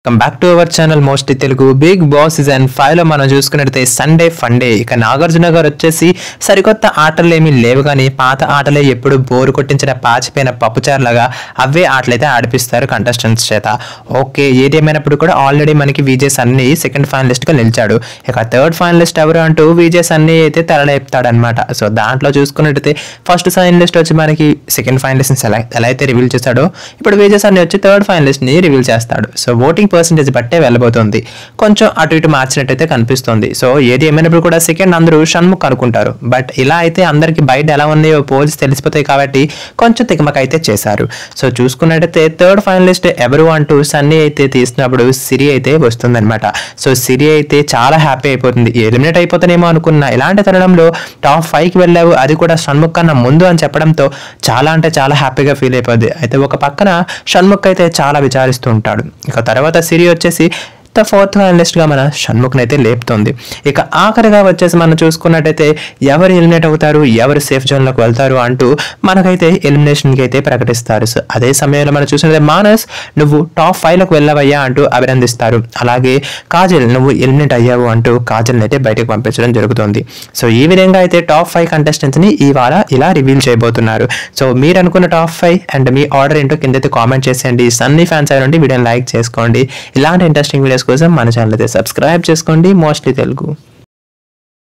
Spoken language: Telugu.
Come back to our channel mostly Telugu. Bigg Boss season 5 లో మనం చూసుకున్నట్లయితే సండే ఫండే. ఇక నాగార్జున గారు వచ్చేసి సరికొత్త ఆటలు ఏమీ లేవు కానీ పాత ఆటలే ఎప్పుడు బోరు కొట్టించిన పాచిపోయిన పప్పుచారులాగా అవే ఆటలైతే ఆడిపిస్తారు కంటెస్టెంట్స్ చేత. ఓకే, ఏదేమైనప్పుడు కూడా ఆల్రెడీ మనకి విజయ్ సన్నీ సెకండ్ ఫైనలిస్ట్ గా నిలిచాడు. ఇక థర్డ్ ఫైనలిస్ట్ ఎవరు అంటూ విజయ్ సన్నీ అయితే తెరలేపుతాడనమాట. సో దాంట్లో చూసుకున్నట్టయితే ఫస్ట్ ఫైనలిస్ట్ వచ్చి మనకి సెకండ్ ఫైనలిస్ట్ ఎలా అయితే రివీల్ చేశాడో ఇప్పుడు విజయ్ సన్నీ వచ్చి థర్డ్ ఫైనలిస్ట్ ని రివీల్ చేస్తాడు. సో ఓటింగ్ పర్సెంటేజ్ బట్టే వెళ్ళబోతుంది. కొంచెం అటు ఇటు మార్చినట్టయితే కనిపిస్తుంది. సో ఏది ఏమైనప్పుడు కూడా సెకండ్ అందరూ షణ్ముఖ్ అనుకుంటారు. బట్ ఇలా అయితే అందరికి బయట ఎలా ఉన్నాయో పోల్స్ తెలిసిపోతాయి కాబట్టి కొంచెం తికమక అయితే చేశారు. సో చూసుకున్నట్టయితే థర్డ్ ఫైనలిస్ట్ ఎవరు అంటూ సన్నీ అయితే తీసినప్పుడు సిరి అయితే వస్తుందన్నమాట. సో సిరి అయితే చాలా హ్యాపీ అయిపోతుంది. ఎలిమినేట్ అయిపోతానేమో అనుకున్నా ఇలాంటి తరుణంలో టాప్ 5కి వెళ్ళావు, అది కూడా షణ్ముఖ్ కన్నా ముందు అని చెప్పడంతో చాలా అంటే చాలా హ్యాపీగా ఫీల్ అయిపోద్ది. అయితే ఒక పక్కన షణ్ముఖ్ అయితే చాలా విచారిస్తూ ఉంటాడు. ఇక తర్వాత సిరి వచ్చేసి ఫోర్త్ ఫైనలిస్ట్ గా మన షణ్ముఖ్ని అయితే లేపుతుంది. ఇక ఆఖరిగా వచ్చేసి మనం చూసుకున్నట్టయితే ఎవరు ఎలిమినేట్ అవుతారు, ఎవరు సేఫ్ జోన్ లోకి వెళ్తారు అంటూ మనకైతే ఎలిమినేషన్ కి అయితే ప్రకటిస్తారు. సో అదే సమయంలో మనం చూసినట్లయితే మానస్ నువ్వు టాప్ 5 లోకి వెళ్ళవయ్యా అంటూ అభినందిస్తారు. అలాగే కాజల్ నువ్వు ఎలిమినేట్ అయ్యావు అంటూ కాజల్ అయితే బయటకు పంపించడం జరుగుతుంది. సో ఈ విధంగా అయితే టాప్ 5 కంటెస్టెంట్స్ ని ఇవాళ ఇలా రివీల్ చేయబోతున్నారు. సో మీరు అనుకున్న టాప్ 5 అండ్ మీ ఆర్డర్ ఏంటో కిందైతే కామెంట్ చేసేయండి. సన్నీ ఫ్యాన్స్ అయ్యండి, వీడియోని లైక్ చేసుకోండి. ఇలాంటి ఇంట్రెస్టింగ్ వీడియోస్ కోసం మన ఛానల్ అయితే సబ్స్క్రైబ్ చేసుకోండి. మోస్ట్లీ తెలుగు.